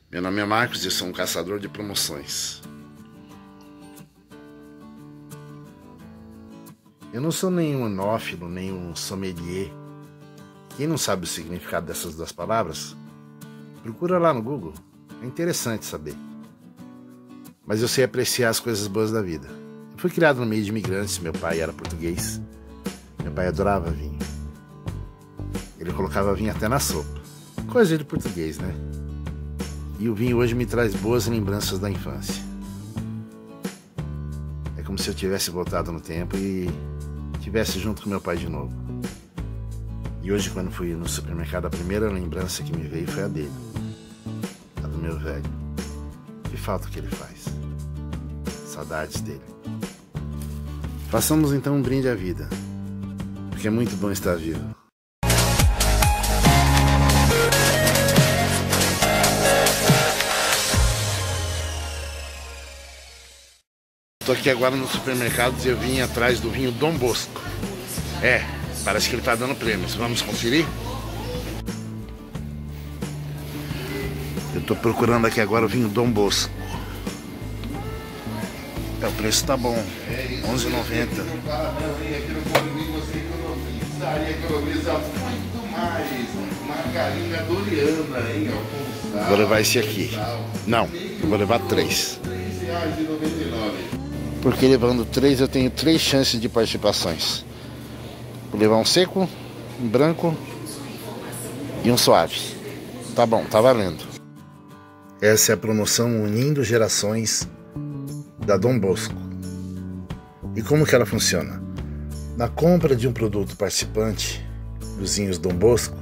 Meu nome é Marcos e eu sou um caçador de promoções. Eu não sou nenhum enófilo, nem um sommelier. Quem não sabe o significado dessas duas palavras, procura lá no Google. É interessante saber. Mas eu sei apreciar as coisas boas da vida. Eu fui criado no meio de imigrantes, meu pai era português. Meu pai adorava vinho. Ele colocava vinho até na sopa. Coisa de português, né? E o vinho hoje me traz boas lembranças da infância. É como se eu tivesse voltado no tempo e estivesse junto com meu pai de novo. E hoje, quando fui no supermercado, a primeira lembrança que me veio foi a dele. A do meu velho. Que falta que ele faz. Saudades dele. Façamos então um brinde à vida, porque é muito bom estar vivo. Estou aqui agora no supermercado e eu vim atrás do vinho Dom Bosco. Parece que ele está dando prêmios. Vamos conferir? Eu estou procurando aqui agora o vinho Dom Bosco. O preço tá bom, R$11,90. Vou levar esse aqui. Não, eu vou levar 3. Porque levando 3 eu tenho 3 chances de participações. Vou levar um seco, um branco e um suave. Tá bom, tá valendo. Essa é a promoção Unindo Gerações da Dom Bosco. E como que ela funciona? Na compra de um produto participante dos vinhos Dom Bosco,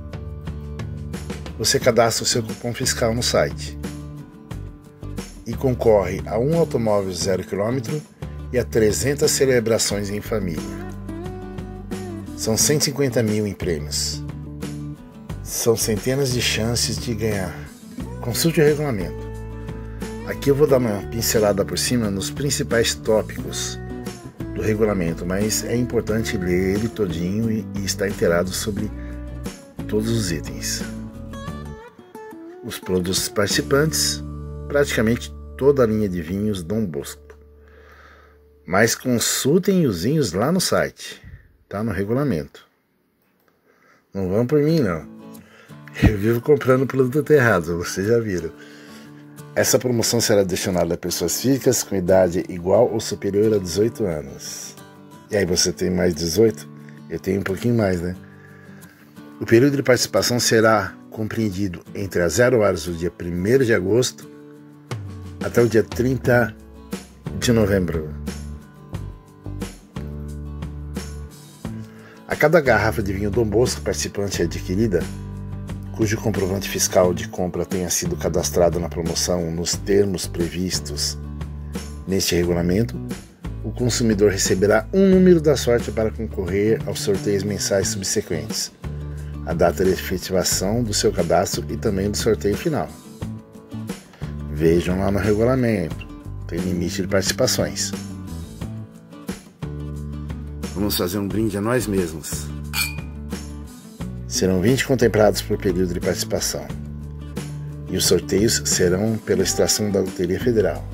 você cadastra o seu cupom fiscal no site e concorre a um automóvel 0 km e a 300 celebrações em família. São 150 mil em prêmios. São centenas de chances de ganhar. Consulte o regulamento. Aqui eu vou dar uma pincelada por cima nos principais tópicos do regulamento, mas é importante ler ele todinho e estar inteirado sobre todos os itens. Os produtos participantes, praticamente toda a linha de vinhos Dom Bosco. Mas consultem os vinhos lá no site, tá no regulamento. Não vão por mim, não. Eu vivo comprando produto errado, vocês já viram. Essa promoção será destinada a pessoas físicas com idade igual ou superior a 18 anos. E aí, você tem mais 18? Eu tenho um pouquinho mais, né? O período de participação será compreendido entre as 0 horas do dia 1º de agosto até o dia 30 de novembro. A cada garrafa de vinho Dom Bosco participante é adquirida, cujo comprovante fiscal de compra tenha sido cadastrado na promoção nos termos previstos neste regulamento, o consumidor receberá um número da sorte para concorrer aos sorteios mensais subsequentes, a data de efetivação do seu cadastro e também do sorteio final. Vejam lá no regulamento, tem limite de participações. Vamos fazer um brinde a nós mesmos. Serão 20 contemplados por período de participação. E os sorteios serão pela extração da Loteria Federal.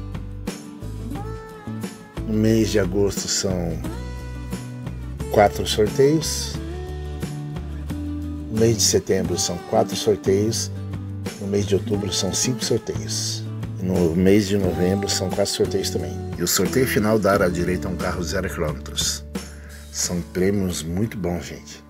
No mês de agosto são 4 sorteios. No mês de setembro são 4 sorteios. No mês de outubro são 5 sorteios. E no mês de novembro são 4 sorteios também. E o sorteio final dará direito a um carro 0 km. São prêmios muito bons, gente.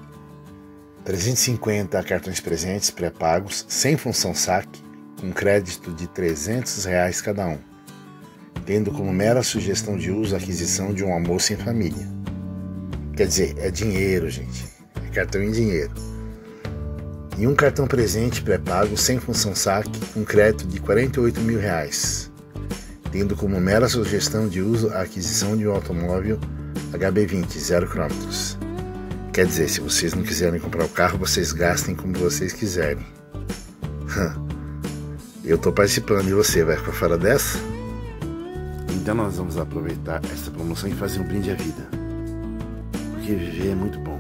350 cartões presentes pré-pagos, sem função saque, com crédito de R$300 cada um, tendo como mera sugestão de uso a aquisição de um almoço em família. Quer dizer, é dinheiro, gente. É cartão em dinheiro. E um cartão presente pré-pago, sem função saque, com crédito de R$48 mil, tendo como mera sugestão de uso a aquisição de um automóvel HB20 0 km. Quer dizer, se vocês não quiserem comprar o carro, vocês gastem como vocês quiserem. Eu tô participando e você vai ficar fora dessa? Então nós vamos aproveitar essa promoção e fazer um brinde à vida. Porque viver é muito bom.